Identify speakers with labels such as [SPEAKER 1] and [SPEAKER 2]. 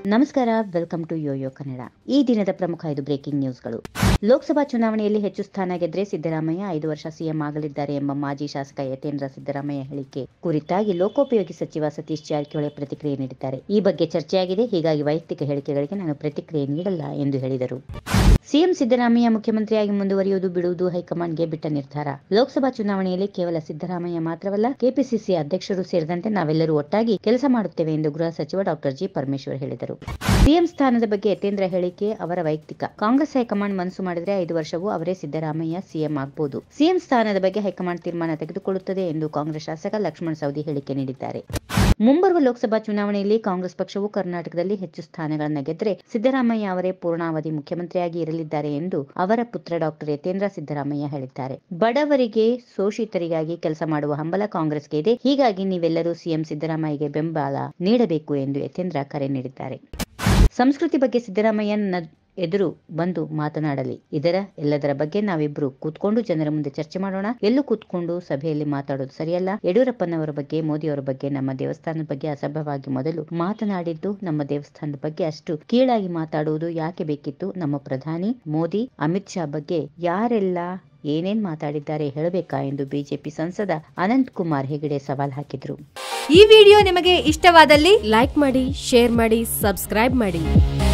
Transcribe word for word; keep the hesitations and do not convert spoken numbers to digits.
[SPEAKER 1] ನಮಸ್ಕಾರ, welcome to Yoyo Kannada. ಈ ದಿನದ ಪ್ರಮುಖ ಐದು ಬ್ರೇಕಿಂಗ್ ನ್ಯೂಸ್ಗಳು. ಲೋಕಸಭಾ ಚುನಾವಣೆಯಲ್ಲಿ ಹೆಚ್ಚು ಸ್ಥಾನ ಗೆದ್ರೆ ಸಿದ್ದರಾಮಯ್ಯ ಐದು ವರ್ಷ ಸಿಎಂ ಆಗಲಿದ್ದಾರೆ ಎಂಬ ಮಾಜಿ ಶಾಸಕ ಯತೇಂದ್ರ ಸಿದ್ದರಾಮಯ್ಯ ಹೇಳಿಕೆ ಕುರಿತಾಗಿ ಲೋಕೋಪಯೋಗಿ ಸಚಿವ ಸತೀಶ್ ಜಾರಕಿಹೊಳಿ ಪ್ರತಿಕ್ರಿಯೆ ನೀಡಿದ್ದಾರೆ. ಈ ಬಗ್ಗೆ ಚರ್ಚೆಯಾಗಿದೆ, ಹೀಗಾಗಿ ವೈಯಕ್ತಿಕ ಹೇಳಿಕೆಗಳಿಗೆ ನಾನು ಪ್ರತಿಕ್ರಿಯೆ ನೀಡಲ್ಲ ಎಂದು ಹೇಳಿದರು. ಸಿಎಂ ಸಿದ್ದರಾಮಯ್ಯ ಮುಖ್ಯಮಂತ್ರಿಯಾಗಿ ಮುಂದುವರಿಯುವುದು ಬಿಡುವುದು ಹೈಕಮಾಂಡ್ಗೆ ಬಿಟ್ಟ ನಿರ್ಧಾರ. ಲೋಕಸಭಾ ಚುನಾವಣೆಯಲ್ಲಿ ಕೇವಲ ಸಿದ್ದರಾಮಯ್ಯ ಮಾತ್ರವಲ್ಲ, ಕೆಪಿಸಿಸಿ ಅಧ್ಯಕ್ಷರು ಸೇರಿದಂತೆ ನಾವೆಲ್ಲರೂ ಒಟ್ಟಾಗಿ ಕೆಲಸ ಮಾಡುತ್ತೇವೆ ಎಂದು ಗೃಹ ಸಚಿವ ಡಾಕ್ಟರ್ ಜಿ ಪರಮೇಶ್ವರ್ ಹೇಳಿದರು. ಸಿಎಂ ಸ್ಥಾನದ ಬಗ್ಗೆ ಯತೇಂದ್ರ ಹೇಳಿಕೆ ಅವರ ವೈಯಕ್ತಿಕ. ಕಾಂಗ್ರೆಸ್ ಹೈಕಮಾಂಡ್ ಮನಸ್ಸು ಮಾಡಿದರೆ ಐದು ವರ್ಷವೂ ಅವರೇ ಸಿದ್ದರಾಮಯ್ಯ ಸಿಎಂ ಆಗಬಹುದು. ಸಿಎಂ ಸ್ಥಾನದ ಬಗ್ಗೆ ಹೈಕಮಾಂಡ್ ತೀರ್ಮಾನ ತೆಗೆದುಕೊಳ್ಳುತ್ತದೆ ಎಂದು ಕಾಂಗ್ರೆಸ್ ಶಾಸಕ ಲಕ್ಷ್ಮಣ ಸವದಿ ಹೇಳಿಕೆ ನೀಡಿದ್ದಾರೆ. ಮುಂಬರುವ ಲೋಕಸಭಾ ಚುನಾವಣೆಯಲ್ಲಿ ಕಾಂಗ್ರೆಸ್ ಪಕ್ಷವು ಕರ್ನಾಟಕದಲ್ಲಿ ಹೆಚ್ಚು ಸ್ಥಾನಗಳನ್ನು ಗೆದ್ದರೆ ಸಿದ್ದರಾಮಯ್ಯ ಅವರೇ ಪೂರ್ಣಾವಧಿ ಮುಖ್ಯಮಂತ್ರಿಯಾಗಿ ಇರಲಿದ್ದಾರೆ ಎಂದು ಅವರ ಪುತ್ರ ಡಾಕ್ಟರ್ ಯತೇಂದ್ರ ಸಿದ್ದರಾಮಯ್ಯ ಹೇಳಿದ್ದಾರೆ. ಬಡವರಿಗೆ, ಶೋಷಿತರಿಗಾಗಿ ಕೆಲಸ ಮಾಡುವ ಹಂಬಲ ಕಾಂಗ್ರೆಸ್ಗೆ ಇದೆ. ಹೀಗಾಗಿ ನೀವೆಲ್ಲರೂ ಸಿಎಂ ಸಿದ್ದರಾಮಯ್ಯಗೆ ಬೆಂಬಲ ನೀಡಬೇಕು ಎಂದು ಯತೇಂದ್ರ ಕರೆ ನೀಡಿದ್ದಾರೆ. ಸಂಸ್ಕೃತಿ ಬಗ್ಗೆ ಸಿದ್ದರಾಮಯ್ಯ ಎದುರು ಬಂದು ಮಾತನಾಡಲಿ. ಇದರ ಎಲ್ಲದರ ಬಗ್ಗೆ ನಾವಿಬ್ರು ಕೂತ್ಕೊಂಡು ಜನರ ಮುಂದೆ ಚರ್ಚೆ ಮಾಡೋಣ. ಎಲ್ಲೂ ಕೂತ್ಕೊಂಡು ಸಭೆಯಲ್ಲಿ ಮಾತಾಡೋದು ಸರಿಯಲ್ಲ. ಯಡಿಯೂರಪ್ಪನವರ ಬಗ್ಗೆ, ಮೋದಿಯವರ ಬಗ್ಗೆ, ನಮ್ಮ ದೇವಸ್ಥಾನದ ಬಗ್ಗೆ ಅಸಭ್ಯವಾಗಿ ಮೊದಲು ಮಾತನಾಡಿದ್ದು, ನಮ್ಮ ದೇವಸ್ಥಾನದ ಬಗ್ಗೆ ಅಷ್ಟು ಕೀಳಾಗಿ ಮಾತಾಡುವುದು ಯಾಕೆ ಬೇಕಿತ್ತು? ನಮ್ಮ ಪ್ರಧಾನಿ ಮೋದಿ, ಅಮಿತ್ ಶಾ ಬಗ್ಗೆ ಯಾರೆಲ್ಲ ಏನೇನ್ ಮಾತಾಡಿದ್ದಾರೆ ಹೇಳಬೇಕಾ ಎಂದು ಬಿಜೆಪಿ ಸಂಸದ ಅನಂತ್ ಕುಮಾರ್ ಹೆಗಡೆ ಸವಾಲ್ ಹಾಕಿದ್ರು.
[SPEAKER 2] ಈ ವಿಡಿಯೋ ನಿಮಗೆ ಇಷ್ಟವಾದಲ್ಲಿ ಲೈಕ್ ಮಾಡಿ, ಶೇರ್ ಮಾಡಿ, ಸಬ್ಸ್ಕ್ರೈಬ್ ಮಾಡಿ.